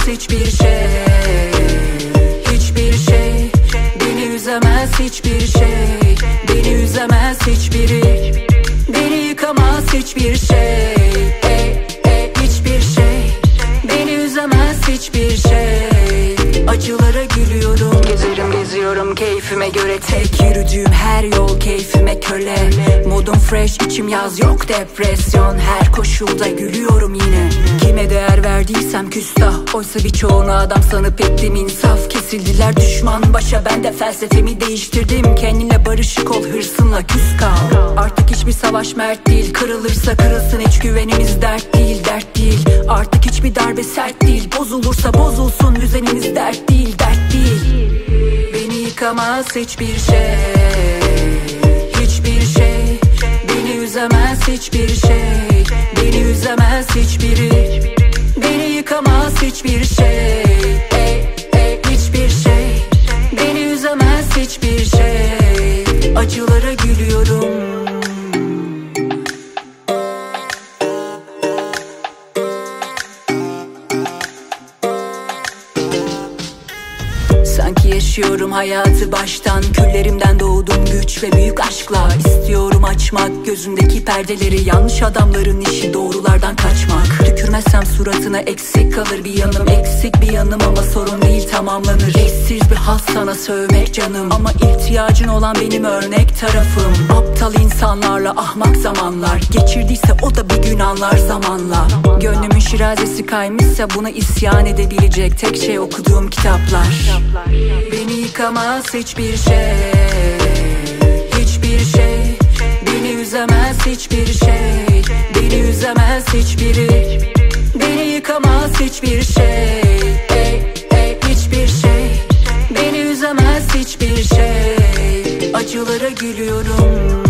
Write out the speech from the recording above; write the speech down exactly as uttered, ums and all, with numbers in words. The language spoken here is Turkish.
hiçbir şey. Hiçbir şey beni üzemez, hiçbir şey beni üzemez, hiçbiri beni yıkamaz, hiçbir şey. Ey, ey, hiçbir şey beni üzemez, hiçbir şey. Acılara gülüyorum, gezerim geziyorum keyfime göre, tek yürüdüğüm her yol keyfime köle. Modum fresh, içim yaz, yok depresyon, her koşulda gülüyorum yine. Kime değer verdiysem küstah, oysa birçoğunu adam sanıp ettim insaf. Kesildiler düşman başa, ben de felsefemi değiştirdim. Kendinle barışık ol, hırsınla küs kal. Artık hiçbir savaş mert değil, kırılırsa kırılsın, hiç güvenimiz dert değil, dert değil. Artık hiçbir darbe sert değil, bozulursa bozulsun, düzenimiz dert değil, dert değil. Beni yıkamaz hiçbir şey. Hiçbir şey beni üzemez, hiçbir şey beni üzemez, hiçbiri beni yıkamaz, hiçbir şey. Ey, ey, hiçbir şey beni üzemez, hiçbir şey. Acılara gülüyorum. Sanki yaşıyorum hayatı baştan, küllerimden doğdum güç ve büyük aşkla. İstiyorum açmak gözündeki perdeleri, yanlış adamların işi doğrulardan kaçmak. Tükürmezsem suratına eksik kalır bir yanım, eksik bir yanım ama sorun değil, tamamlanır. Eşsiz bir haz sana sövmek canım, ama ihtiyacın olan benim örnek tarafım. Aptal insanlarla ahmak zamanlar geçirdiyse o da bir gün anlar zamanla. Gönlümün şirazesi kaymışsa buna isyan edebilecek tek şey okuduğum kitaplar. Beni yıkamaz hiçbir şey. Hiçbir şey beni üzemez, hiçbir şey beni üzemez, hiçbiri beni yıkamaz, hiçbir şey. Ey, ey, hiçbir şey beni üzemez, hiçbir şey. Acılara gülüyorum.